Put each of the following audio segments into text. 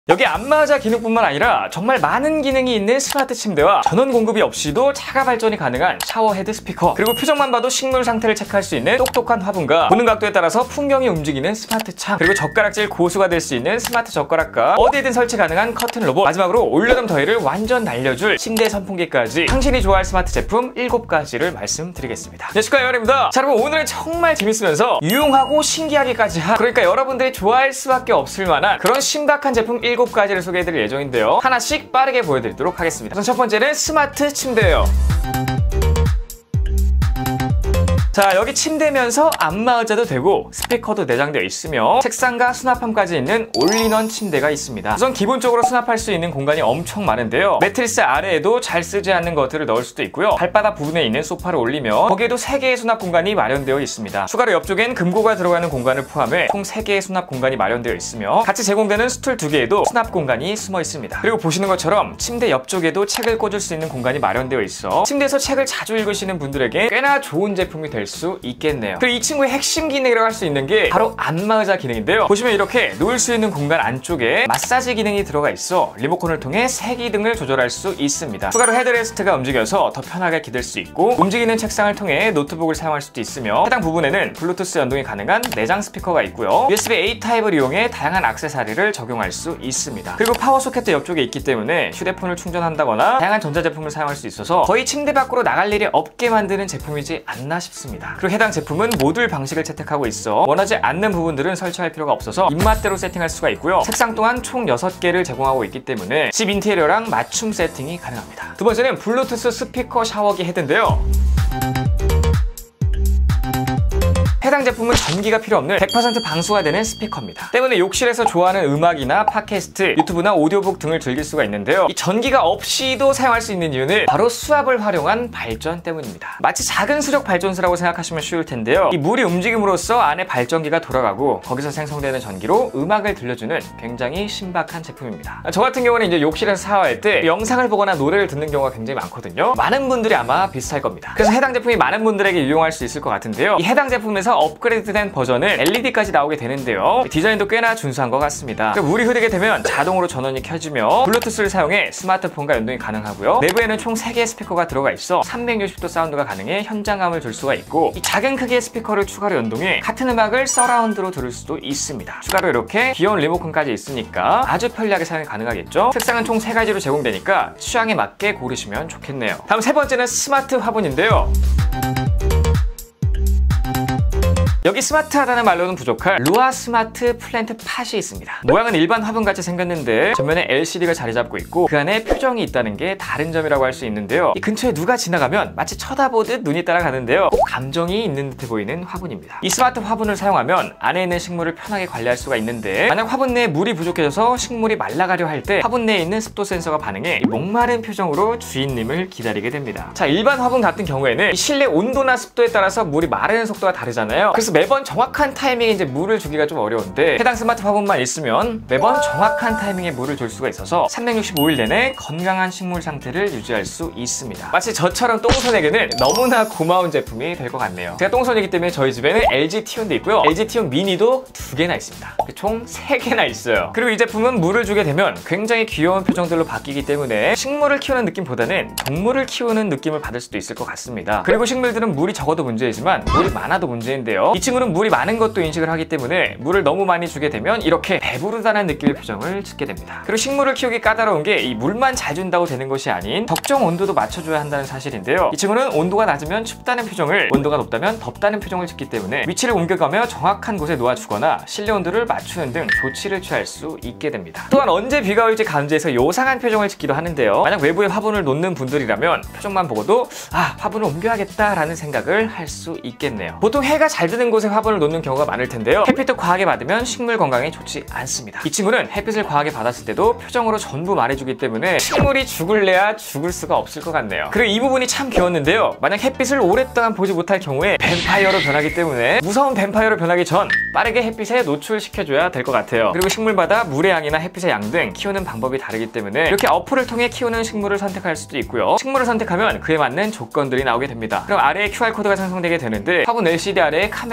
여기 안마의자 기능뿐만 아니라 정말 많은 기능이 있는 스마트 침대와 전원 공급이 없이도 자가 발전이 가능한 샤워 헤드 스피커, 그리고 표정만 봐도 식물 상태를 체크할 수 있는 똑똑한 화분과 보는 각도에 따라서 풍경이 움직이는 스마트 창, 그리고 젓가락질 고수가 될 수 있는 스마트 젓가락과 어디에든 설치 가능한 커튼 로봇, 마지막으로 올여름 더위를 완전 날려줄 침대 선풍기까지 당신이 좋아할 스마트 제품 7가지를 말씀드리겠습니다. 네, 축하해요입니다. 자, 여러분, 오늘은 정말 재밌으면서 유용하고 신기하기까지 한, 그러니까 여러분들이 좋아할 수밖에 없을 만한 그런 신박한 제품 7가지를 소개해드릴 예정인데요. 하나씩 빠르게 보여드리도록 하겠습니다. 우선 첫 번째는 스마트 침대예요. 자, 여기 침대면서 안마의자도 되고 스피커도 내장되어 있으며 책상과 수납함까지 있는 올인원 침대가 있습니다. 우선 기본적으로 수납할 수 있는 공간이 엄청 많은데요. 매트리스 아래에도 잘 쓰지 않는 것들을 넣을 수도 있고요. 발바닥 부분에 있는 소파를 올리면 거기에도 3개의 수납 공간이 마련되어 있습니다. 추가로 옆쪽엔 금고가 들어가는 공간을 포함해 총 3개의 수납 공간이 마련되어 있으며 같이 제공되는 스툴 2개에도 수납 공간이 숨어 있습니다. 그리고 보시는 것처럼 침대 옆쪽에도 책을 꽂을 수 있는 공간이 마련되어 있어 침대에서 책을 자주 읽으시는 분들에게 꽤나 좋은 제품이 될 수 있겠네요. 그리고 이 친구의 핵심 기능이라고 할 수 있는 게 바로 안마의자 기능인데요. 보시면 이렇게 놓을 수 있는 공간 안쪽에 마사지 기능이 들어가 있어 리모컨을 통해 세기등을 조절할 수 있습니다. 추가로 헤드레스트가 움직여서 더 편하게 기댈 수 있고, 움직이는 책상을 통해 노트북을 사용할 수도 있으며 해당 부분에는 블루투스 연동이 가능한 내장 스피커가 있고요. USB-A 타입을 이용해 다양한 액세서리를 적용할 수 있습니다. 그리고 파워 소켓도 옆쪽에 있기 때문에 휴대폰을 충전한다거나 다양한 전자제품을 사용할 수 있어서 거의 침대 밖으로 나갈 일이 없게 만드는 제품이지 않나 싶습니다. 그리고 해당 제품은 모듈 방식을 채택하고 있어 원하지 않는 부분들은 설치할 필요가 없어서 입맛대로 세팅할 수가 있고요. 책상 또한 총 6개를 제공하고 있기 때문에 집 인테리어랑 맞춤 세팅이 가능합니다. 두 번째는 블루투스 스피커 샤워기 헤드인데요. 해당 제품은 전기가 필요 없는 100% 방수가 되는 스피커입니다. 때문에 욕실에서 좋아하는 음악이나 팟캐스트, 유튜브나 오디오북 등을 즐길 수가 있는데요. 이 전기가 없이도 사용할 수 있는 이유는 바로 수압을 활용한 발전 때문입니다. 마치 작은 수력 발전소라고 생각하시면 쉬울 텐데요. 이 물이 움직임으로써 안에 발전기가 돌아가고 거기서 생성되는 전기로 음악을 들려주는 굉장히 신박한 제품입니다. 저 같은 경우는 이제 욕실에서 샤워할 때 영상을 보거나 노래를 듣는 경우가 굉장히 많거든요. 많은 분들이 아마 비슷할 겁니다. 그래서 해당 제품이 많은 분들에게 유용할 수 있을 것 같은데요. 이 해당 제품에서 업그레이드된 버전은 LED까지 나오게 되는데요. 디자인도 꽤나 준수한 것 같습니다. 물이 흐르게 되면 자동으로 전원이 켜지며 블루투스를 사용해 스마트폰과 연동이 가능하고요. 내부에는 총 3개의 스피커가 들어가 있어 360도 사운드가 가능해 현장감을 줄 수가 있고, 이 작은 크기의 스피커를 추가로 연동해 같은 음악을 서라운드로 들을 수도 있습니다. 추가로 이렇게 귀여운 리모컨까지 있으니까 아주 편리하게 사용이 가능하겠죠. 색상은 총 3가지로 제공되니까 취향에 맞게 고르시면 좋겠네요. 다음 세 번째는 스마트 화분인데요. 여기 스마트하다는 말로는 부족할 루아 스마트 플랜트 팟이 있습니다. 모양은 일반 화분같이 생겼는데 전면에 LCD가 자리 잡고 있고 그 안에 표정이 있다는 게 다른 점이라고 할 수 있는데요. 이 근처에 누가 지나가면 마치 쳐다보듯 눈이 따라가는데요. 꼭 감정이 있는 듯해 보이는 화분입니다. 이 스마트 화분을 사용하면 안에 있는 식물을 편하게 관리할 수가 있는데, 만약 화분 내에 물이 부족해져서 식물이 말라가려 할 때 화분 내에 있는 습도 센서가 반응해 목마른 표정으로 주인님을 기다리게 됩니다. 자, 일반 화분 같은 경우에는 이 실내 온도나 습도에 따라서 물이 마르는 속도가 다르잖아요. 그래서 매번 정확한 타이밍에 이제 물을 주기가 좀 어려운데, 해당 스마트 화분만 있으면 매번 정확한 타이밍에 물을 줄 수가 있어서 365일 내내 건강한 식물 상태를 유지할 수 있습니다. 마치 저처럼 똥손에게는 너무나 고마운 제품이 될 것 같네요. 제가 똥손이기 때문에 저희 집에는 LG 티온도 있고요. LG 티온 미니도 2개나 있습니다. 총 3개나 있어요. 그리고 이 제품은 물을 주게 되면 굉장히 귀여운 표정들로 바뀌기 때문에 식물을 키우는 느낌보다는 동물을 키우는 느낌을 받을 수도 있을 것 같습니다. 그리고 식물들은 물이 적어도 문제이지만 물이 많아도 문제인데요. 이 친구는 물이 많은 것도 인식을 하기 때문에 물을 너무 많이 주게 되면 이렇게 배부르다는 느낌의 표정을 짓게 됩니다. 그리고 식물을 키우기 까다로운 게 이 물만 잘 준다고 되는 것이 아닌 적정 온도도 맞춰줘야 한다는 사실인데요. 이 친구는 온도가 낮으면 춥다는 표정을, 온도가 높다면 덥다는 표정을 짓기 때문에 위치를 옮겨가며 정확한 곳에 놓아주거나 실내 온도를 맞추는 등 조치를 취할 수 있게 됩니다. 또한 언제 비가 올지 감지해서 요상한 표정을 짓기도 하는데요. 만약 외부에 화분을 놓는 분들이라면 표정만 보고도 화분을 옮겨야겠다라는 생각을 할 수 있겠네요. 보통 해가 잘 드는 곳에 화분을 놓는 경우가 많을 텐데요. 햇빛을 과하게 받으면 식물 건강에 좋지 않습니다. 이 친구는 햇빛을 과하게 받았을 때도 표정으로 전부 말해주기 때문에 식물이 죽을래야 죽을 수가 없을 것 같네요. 그리고 이 부분이 참 귀여웠는데요. 만약 햇빛을 오랫동안 보지 못할 경우에 뱀파이어로 변하기 때문에 무서운 뱀파이어로 변하기 전 빠르게 햇빛에 노출시켜줘야 될 것 같아요. 그리고 식물마다 물의 양이나 햇빛의 양 등 키우는 방법이 다르기 때문에 이렇게 어플을 통해 키우는 식물을 선택할 수도 있고요. 식물을 선택하면 그에 맞는 조건들이 나오게 됩니다. 그럼 아래에 QR코드가 생성되게 되는데 화분 LCD 아래에 카메라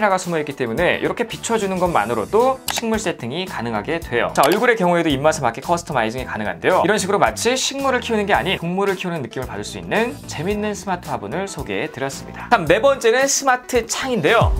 카메라가 숨어있기 때문에 이렇게 비춰주는 것만으로도 식물 세팅이 가능하게 돼요. 자, 얼굴의 경우에도 입맛에 맞게 커스터마이징이 가능한데요. 이런 식으로 마치 식물을 키우는 게 아닌 동물을 키우는 느낌을 받을 수 있는 재밌는 스마트 화분을 소개해 드렸습니다. 다음 네 번째는 스마트 창인데요.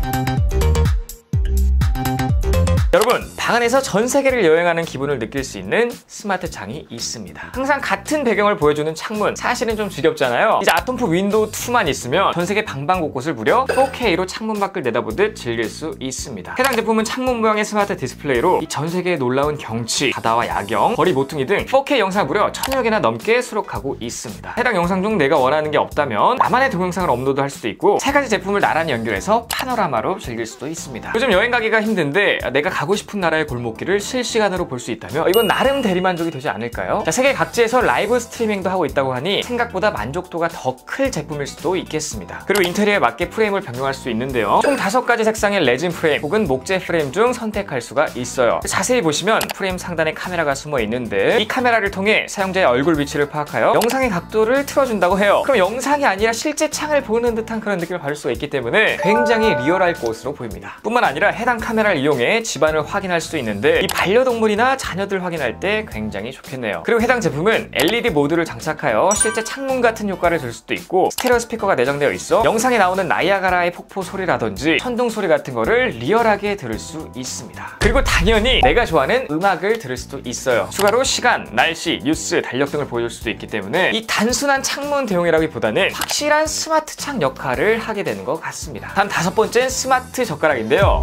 여러분, 방 안에서 전 세계를 여행하는 기분을 느낄 수 있는 스마트 창이 있습니다. 항상 같은 배경을 보여주는 창문, 사실은 좀 지겹잖아요. 이제 아톰프 윈도우 2만 있으면 전 세계 방방곳곳을 무려 4K로 창문 밖을 내다보듯 즐길 수 있습니다. 해당 제품은 창문 모양의 스마트 디스플레이로 이 전 세계의 놀라운 경치, 바다와 야경, 거리 모퉁이 등 4K 영상을 무려 1000여 개나 넘게 수록하고 있습니다. 해당 영상 중 내가 원하는 게 없다면 나만의 동영상을 업로드할 수도 있고 세 가지 제품을 나란히 연결해서 파노라마로 즐길 수도 있습니다. 요즘 여행 가기가 힘든데 내가 가고 싶은 나라의 골목길을 실시간으로 볼 수 있다면 이건 나름 대리만족이 되지 않을까요? 자, 세계 각지에서 라이브 스트리밍도 하고 있다고 하니 생각보다 만족도가 더 클 제품일 수도 있겠습니다. 그리고 인테리어에 맞게 프레임을 변경할 수 있는데요. 총 5가지 색상의 레진 프레임 혹은 목재 프레임 중 선택할 수가 있어요. 자세히 보시면 프레임 상단에 카메라가 숨어 있는데 이 카메라를 통해 사용자의 얼굴 위치를 파악하여 영상의 각도를 틀어준다고 해요. 그럼 영상이 아니라 실제 창을 보는 듯한 그런 느낌을 받을 수가 있기 때문에 굉장히 리얼할 것으로 보입니다. 뿐만 아니라 해당 카메라를 이용해 집안을 확인할 수도 있는데 이 반려동물이나 자녀들 확인할 때 굉장히 좋겠네요. 그리고 해당 제품은 LED 모드를 장착하여 실제 창문 같은 효과를 줄 수도 있고 스테레오 스피커가 내장되어 있어 영상에 나오는 나이아가라의 폭포 소리라든지 천둥 소리 같은 거를 리얼하게 들을 수 있습니다. 그리고 당연히 내가 좋아하는 음악을 들을 수도 있어요. 추가로 시간, 날씨, 뉴스, 달력 등을 보여줄 수도 있기 때문에 이 단순한 창문 대용이라기보다는 확실한 스마트 창 역할을 하게 되는 것 같습니다. 다음 5번째는 스마트 젓가락인데요.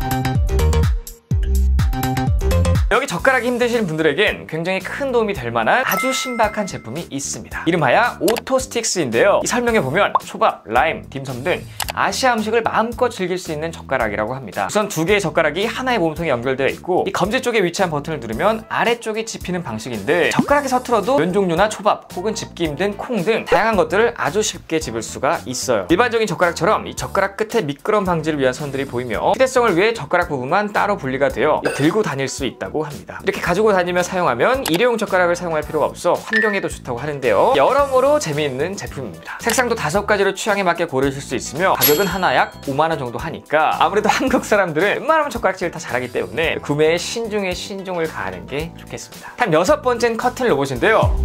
여기 젓가락이 힘드시는 분들에겐 굉장히 큰 도움이 될 만한 아주 신박한 제품이 있습니다. 이름하여 오토스틱스인데요. 이 설명에 보면 초밥, 라임, 딤섬 등 아시아 음식을 마음껏 즐길 수 있는 젓가락이라고 합니다. 우선 2개의 젓가락이 하나의 몸통에 연결되어 있고 이 검지 쪽에 위치한 버튼을 누르면 아래쪽이 집히는 방식인데 젓가락이 서툴어도 면 종류나 초밥 혹은 집기 힘든 콩 등 다양한 것들을 아주 쉽게 집을 수가 있어요. 일반적인 젓가락처럼 이 젓가락 끝에 미끄럼 방지를 위한 선들이 보이며 휴대성을 위해 젓가락 부분만 따로 분리가 되어 들고 다닐 수 있다고 합니다. 이렇게 가지고 다니며 사용하면 일회용 젓가락을 사용할 필요가 없어 환경에도 좋다고 하는데요. 여러모로 재미있는 제품입니다. 색상도 5가지로 취향에 맞게 고르실 수 있으며 가격은 하나 약 5만원 정도 하니까 아무래도 한국 사람들은 웬만하면 젓가락질을 다 잘하기 때문에 구매에 신중에 신중을 가하는 게 좋겠습니다. 다음 6번째는 커튼 로봇인데요.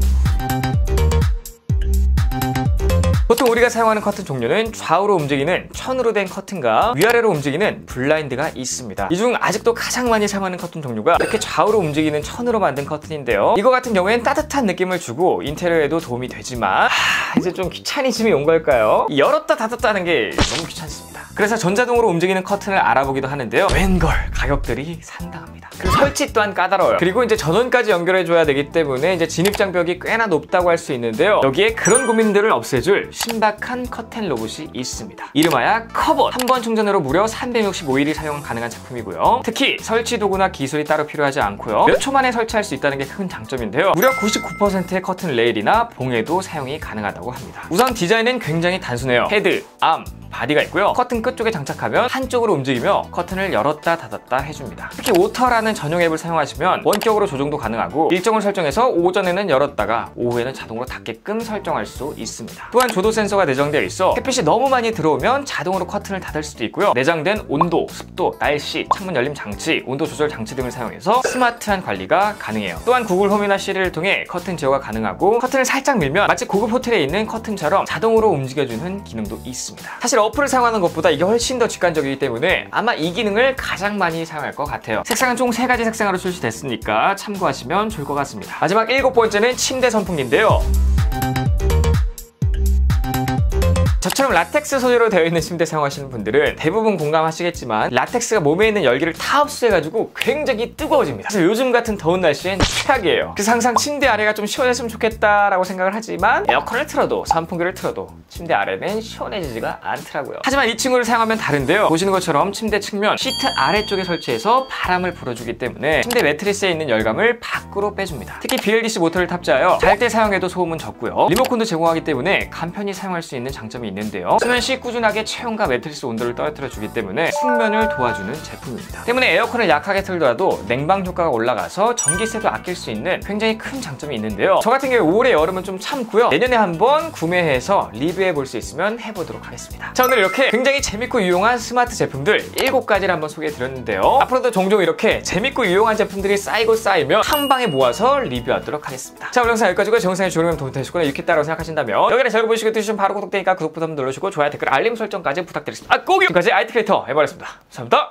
보통 우리가 사용하는 커튼 종류는 좌우로 움직이는 천으로 된 커튼과 위아래로 움직이는 블라인드가 있습니다. 이 중 아직도 가장 많이 사용하는 커튼 종류가 이렇게 좌우로 움직이는 천으로 만든 커튼인데요. 이거 같은 경우엔 따뜻한 느낌을 주고 인테리어에도 도움이 되지만 이제 좀 귀차니즘이 온 걸까요? 열었다 닫았다 하는 게 너무 귀찮습니다. 그래서 전자동으로 움직이는 커튼을 알아보기도 하는데요. 웬걸 가격들이 상당합니다. 그리고 설치 또한 까다로워요. 그리고 이제 전원까지 연결해줘야 되기 때문에 이제 진입장벽이 꽤나 높다고 할 수 있는데요. 여기에 그런 고민들을 없애줄 신박한 커튼 로봇이 있습니다. 이름하여 커봇. 한 번 충전으로 무려 365일이 사용 가능한 제품이고요. 특히 설치 도구나 기술이 따로 필요하지 않고요. 몇 초 만에 설치할 수 있다는 게 큰 장점인데요. 무려 99%의 커튼 레일이나 봉에도 사용이 가능하다고 합니다. 우선 디자인은 굉장히 단순해요. 헤드, 암, 바디가 있고요. 커튼 끝쪽에 장착하면 한쪽으로 움직이며 커튼을 열었다 닫았다 해줍니다. 특히 오터라는 전용 앱을 사용하시면 원격으로 조정도 가능하고 일정을 설정해서 오전에는 열었다가 오후에는 자동으로 닫게끔 설정할 수 있습니다. 또한 조도 센서가 내장되어 있어 햇빛이 너무 많이 들어오면 자동으로 커튼을 닫을 수도 있고요. 내장된 온도, 습도, 날씨, 창문 열림 장치, 온도 조절 장치 등을 사용해서 스마트한 관리가 가능해요. 또한 구글 홈이나 시리를 통해 커튼 제어가 가능하고 커튼을 살짝 밀면 마치 고급 호텔에 있는 커튼처럼 자동으로 움직여주는 기능도 있습니다. 사실 어플을 사용하는 것보다 이게 훨씬 더 직관적이기 때문에 아마 이 기능을 가장 많이 사용할 것 같아요. 색상은 총 3가지 색상으로 출시됐으니까 참고하시면 좋을 것 같습니다. 마지막 7번째는 침대 선풍기인데요. 저처럼 라텍스 소재로 되어 있는 침대 사용하시는 분들은 대부분 공감하시겠지만 라텍스가 몸에 있는 열기를 다 흡수해가지고 굉장히 뜨거워집니다. 그래서 요즘 같은 더운 날씨엔 최악이에요. 그래서 항상 침대 아래가 좀 시원했으면 좋겠다라고 생각을 하지만 에어컨을 틀어도 선풍기를 틀어도 침대 아래는 시원해지지가 않더라고요. 하지만 이 친구를 사용하면 다른데요. 보시는 것처럼 침대 측면 시트 아래쪽에 설치해서 바람을 불어주기 때문에 침대 매트리스에 있는 열감을 밖으로 빼줍니다. 특히 BLDC 모터를 탑재하여 잘 때 사용해도 소음은 적고요. 리모컨도 제공하기 때문에 간편히 사용할 수 있는 장점이 있는데요. 수면 시 꾸준하게 체온과 매트리스 온도를 떨어뜨려주기 때문에 숙면을 도와주는 제품입니다. 때문에 에어컨을 약하게 틀더라도 냉방 효과가 올라가서 전기세도 아낄 수 있는 굉장히 큰 장점이 있는데요. 저 같은 경우에 올해 여름은 좀 참고요. 내년에 한번 구매해서 리뷰해 볼 수 있으면 해보도록 하겠습니다. 자, 오늘 이렇게 굉장히 재밌고 유용한 스마트 제품들 7가지를 한번 소개해 드렸는데요. 앞으로도 종종 이렇게 재밌고 유용한 제품들이 쌓이고 쌓이면 한 방에 모아서 리뷰하도록 하겠습니다. 자, 오늘 영상 여기까지고 제 영상이 좋으면 도움이 되시거나 유익했다고 생각하신다면 여기를 잘 보시고 뜨시면 바로 구독되니까 구독 버튼 눌러주시고 좋아요, 댓글, 알림 설정까지 부탁드리겠습니다. 꼭요! 지금까지 IT 크리에이터 해버렸습니다. 감사합니다.